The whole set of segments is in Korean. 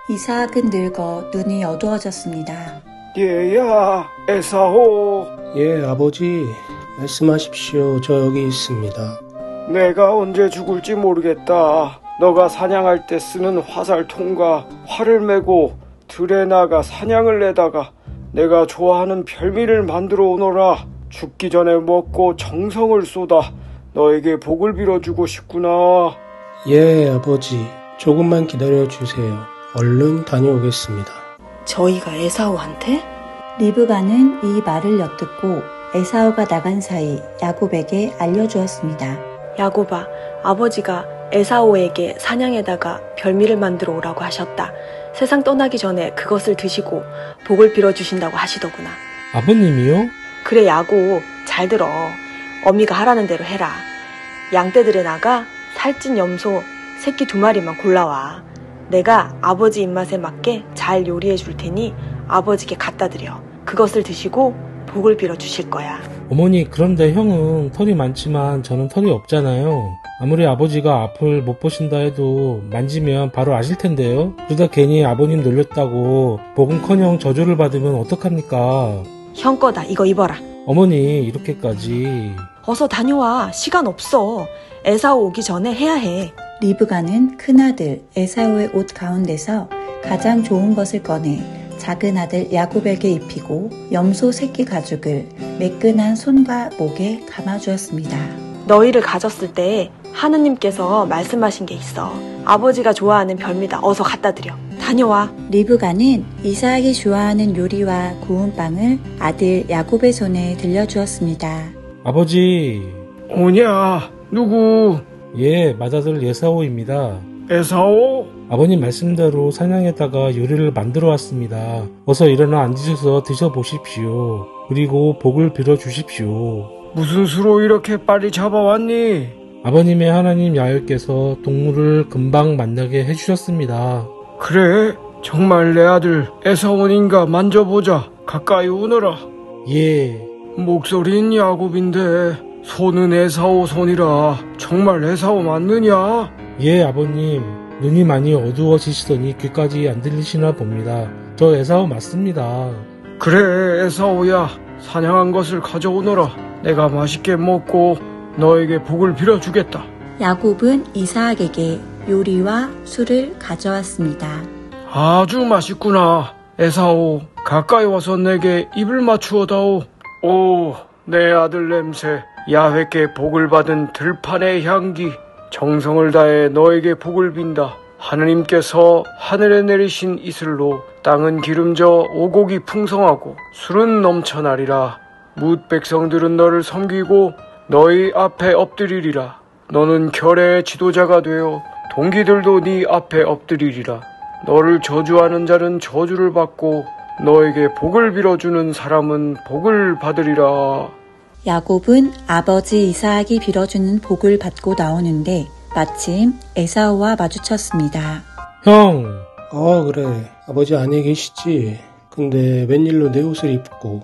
이삭은 늙어 눈이 어두워졌습니다. 얘야, 에사오. 예, 아버지. 말씀하십시오. 저 여기 있습니다. 내가 언제 죽을지 모르겠다. 너가 사냥할 때 쓰는 화살통과 활을 메고 들에 나가 사냥을 내다가 내가 좋아하는 별미를 만들어 오너라. 죽기 전에 먹고 정성을 쏟아 너에게 복을 빌어주고 싶구나. 예, 아버지. 조금만 기다려주세요. 얼른 다녀오겠습니다. 저희가 에사오한테? 리브가는 이 말을 엿듣고 에사오가 나간 사이 야곱에게 알려주었습니다. 야곱아, 아버지가 에사오에게 사냥에다가 별미를 만들어 오라고 하셨다. 세상 떠나기 전에 그것을 드시고 복을 빌어주신다고 하시더구나. 아버님이요? 그래, 야곱, 잘 들어. 어미가 하라는 대로 해라. 양떼들에 나가 살찐 염소 새끼 2마리만 골라와. 내가 아버지 입맛에 맞게 잘 요리해 줄 테니 아버지께 갖다 드려. 그것을 드시고 복을 빌어주실 거야. 어머니, 그런데 형은 털이 많지만 저는 털이 없잖아요. 아무리 아버지가 앞을 못 보신다 해도 만지면 바로 아실 텐데요. 그러다 괜히 아버님 놀렸다고 복은커녕 저주를 받으면 어떡합니까? 형 거다. 이거 입어라. 어머니, 이렇게까지. 어서 다녀와. 시간 없어. 에사오 오기 전에 해야 해. 리브가는 큰아들 에사오의 옷 가운데서 가장 좋은 것을 꺼내 작은 아들 야곱에게 입히고 염소 새끼 가죽을 매끈한 손과 목에 감아주었습니다. 너희를 가졌을 때 하느님께서 말씀하신 게 있어. 아버지가 좋아하는 별미다. 어서 갖다 드려. 다녀와. 리브가는 이삭이 좋아하는 요리와 구운 빵을 아들 야곱의 손에 들려주었습니다. 아버지. 오냐, 누구? 예, 맏아들 에사오입니다. 에사오? 아버님 말씀대로 사냥에다가 요리를 만들어 왔습니다. 어서 일어나 앉으셔서 드셔보십시오. 그리고 복을 빌어주십시오. 무슨 수로 이렇게 빨리 잡아왔니? 아버님의 하나님 야훼께서 동물을 금방 만나게 해주셨습니다. 그래? 정말 내 아들 에사오인가? 만져보자. 가까이 오너라. 예. 목소리는 야곱인데 손은 에사오 손이라. 정말 에사오 맞느냐? 예, 아버님. 눈이 많이 어두워지시더니 귀까지 안 들리시나 봅니다. 저 에사오 맞습니다. 그래, 에사오야. 사냥한 것을 가져오너라. 내가 맛있게 먹고 너에게 복을 빌어주겠다. 야곱은 이삭에게 요리와 술을 가져왔습니다. 아주 맛있구나. 에사오, 가까이 와서 내게 입을 맞추어다오. 오, 내 아들 냄새. 야훼께 복을 받은 들판의 향기. 정성을 다해 너에게 복을 빈다. 하느님께서 하늘에 내리신 이슬로 땅은 기름져 오곡이 풍성하고 술은 넘쳐나리라. 뭇 백성들은 너를 섬기고 너희 앞에 엎드리리라. 너는 결의 지도자가 되어 동기들도 네 앞에 엎드리리라. 너를 저주하는 자는 저주를 받고 너에게 복을 빌어주는 사람은 복을 받으리라. 야곱은 아버지 이삭이 빌어주는 복을 받고 나오는데 마침 에사오와 마주쳤습니다. 형! 그래. 아버지 안에 계시지? 근데 웬일로 내 옷을 입고?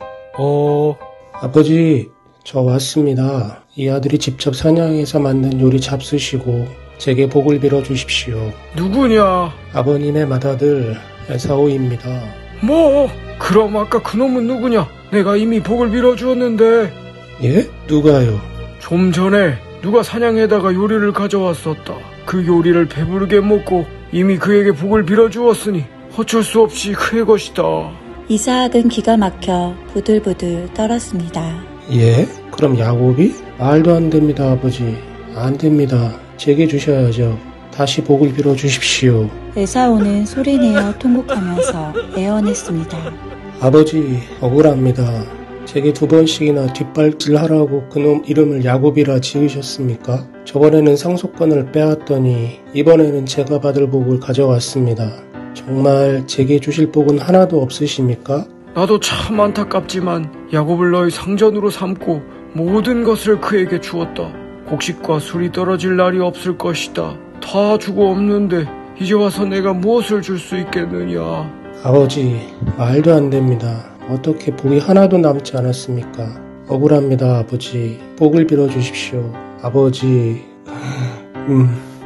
아버지, 저 왔습니다. 이 아들이 직접 사냥해서 만든 요리 잡수시고 제게 복을 빌어주십시오. 누구냐? 아버님의 맏아들 에사오입니다. 뭐? 그럼 아까 그놈은 누구냐? 내가 이미 복을 빌어주었는데. 예? 누가요? 좀 전에 누가 사냥에다가 요리를 가져왔었다. 그 요리를 배부르게 먹고 이미 그에게 복을 빌어주었으니 어쩔 수 없이 그의 것이다. 이삭은 기가 막혀 부들부들 떨었습니다. 예? 그럼 야곱이? 말도 안 됩니다, 아버지. 안 됩니다. 제게 주셔야죠. 다시 복을 빌어주십시오. 에사오는 소리내어 통곡하면서 애원했습니다. 아버지, 억울합니다. 제게 2번씩이나 뒷발질하라고 그놈 이름을 야곱이라 지으셨습니까? 저번에는 상속권을 빼앗더니 이번에는 제가 받을 복을 가져왔습니다. 정말 제게 주실 복은 하나도 없으십니까? 나도 참 안타깝지만 야곱을 너희 상전으로 삼고 모든 것을 그에게 주었다. 곡식과 술이 떨어질 날이 없을 것이다. 다 주고 없는데 이제 와서 내가 무엇을 줄 수 있겠느냐. 아버지, 말도 안 됩니다. 어떻게 복이 하나도 남지 않았습니까? 억울합니다, 아버지. 복을 빌어주십시오. 아버지,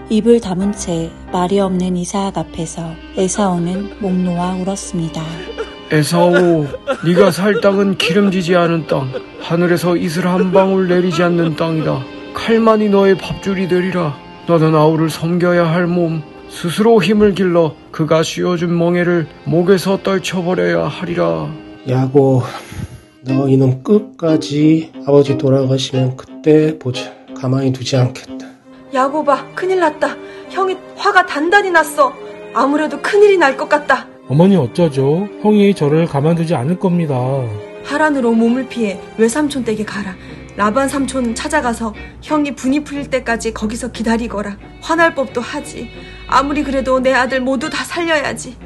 입을 다문 채 말이 없는 이삭 앞에서 에사오는 목 놓아 울었습니다. 에사오, 네가 살 땅은 기름지지 않은 땅, 하늘에서 이슬 한 방울 내리지 않는 땅이다. 칼만이 너의 밥줄이 되리라. 너는 아우를 섬겨야 할 몸, 스스로 힘을 길러 그가 씌워준 멍에를 목에서 떨쳐버려야 하리라. 야곱, 너 이놈 끝까지 아버지 돌아가시면 그때 보자. 가만히 두지 않겠다. 야곱아, 큰일 났다. 형이 화가 단단히 났어. 아무래도 큰일이 날 것 같다. 어머니 어쩌죠? 형이 저를 가만두지 않을 겁니다. 하란으로 몸을 피해 외삼촌 댁에 가라. 라반 삼촌 찾아가서 형이 분이 풀릴 때까지 거기서 기다리거라. 화날 법도 하지. 아무리 그래도 내 아들 모두 다 살려야지.